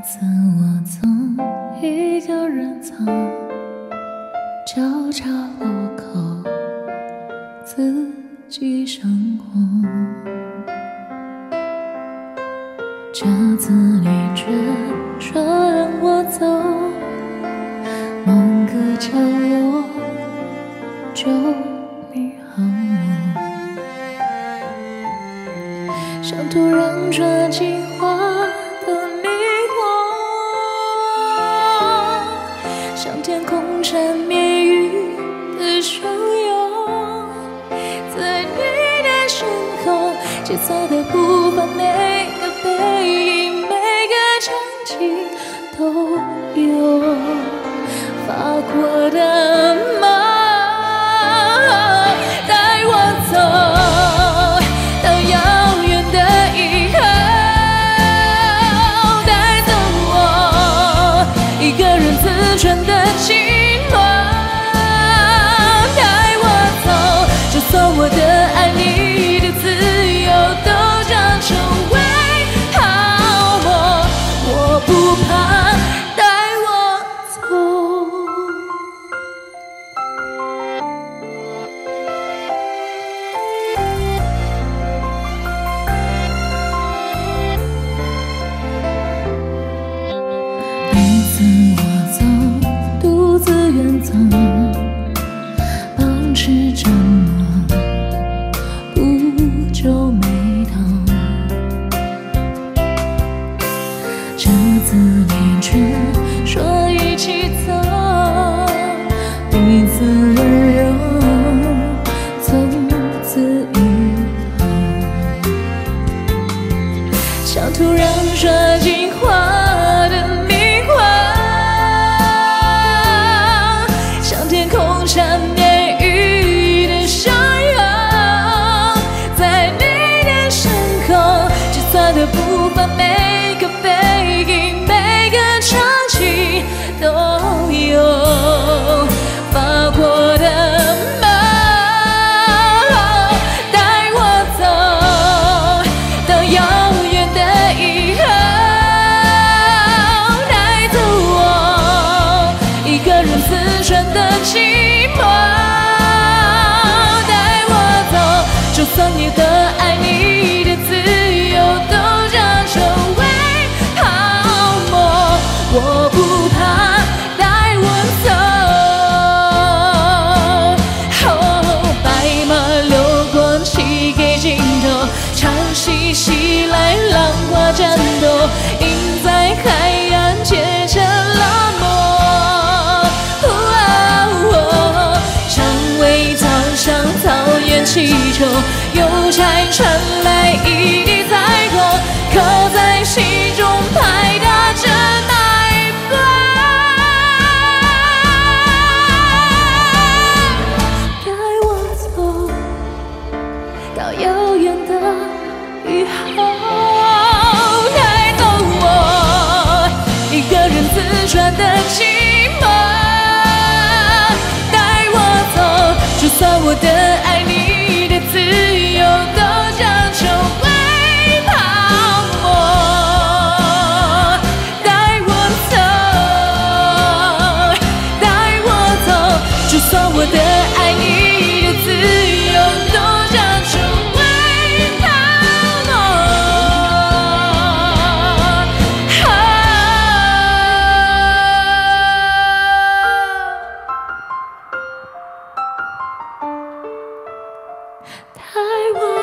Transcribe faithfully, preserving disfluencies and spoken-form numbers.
次我总一个人走，交叉路口，自己生活。这次你却说让我走，某个角落就你和我，像突然抓紧花的你我，像天空缠绵雨的汹涌，在你的身后节奏的步伐，每个背影，每个场景都有发过的梦，带我走到遥远的以后，带走我一个人自传的寂寞，带我走，就算我的爱你的自由都将成为泡沫，我不怕，带我走。每次我走，独自远走，保持沉默，不皱眉头。这次你却说一起走，彼此温柔，从此以后，像突然抓紧花的迷惑，像天空缠绵雨的汹涌，在你的身后节奏的步伐，每个背影，每个场景都有发过的梦，带我走到遥远的以后，带走我一个人自传的寂寞，带我走，就算你的爱你的自由都将成为泡沫，我不怕，带我走。哦，白马流过漆黑尽头，潮汐袭来，浪花战斗，映在海岸结成了梦。哦，蔷薇草上草原气球，邮差传来一地彩虹，刻在心中拍打着那一段。带我走到遥远的以后，带走我一个人自传的寂寞，带我走，就算我的爱你的自由都将成为泡沫，带我走，带我走，就算我的爱你的自由都将成为泡沫。带我